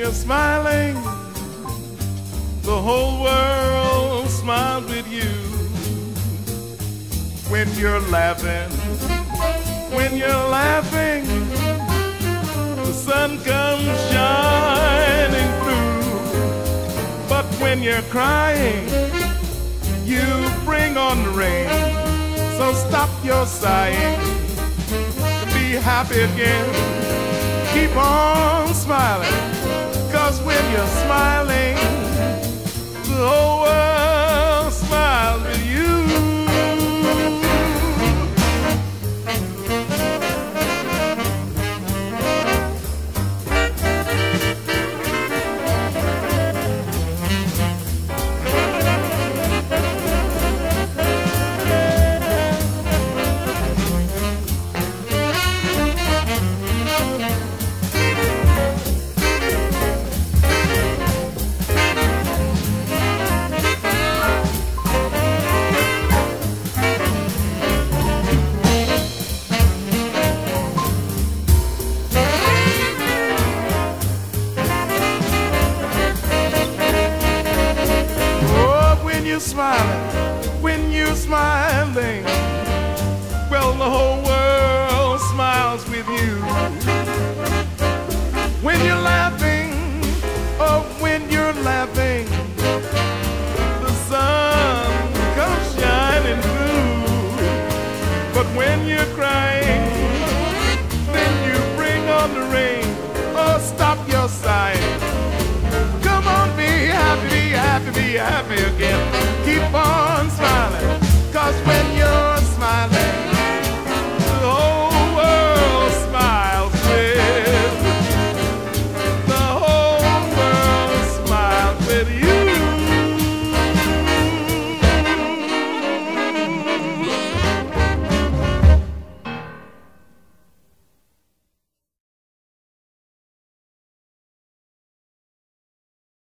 you're smiling, the whole world smiles with you. When you're laughing, the sun comes shining through. But when you're crying, you bring on the rain. So stop your sighing, be happy again, keep on smiling. 'Cause when you're smiling, the whole world smiles with you. When you're smiling, well, the whole world smiles with you. When you're laughing, oh, when you're laughing, the sun comes shining through. But when you're crying, then you bring on the rain. Oh, stop your sighing. Come on, be happy, be happy, be happy again.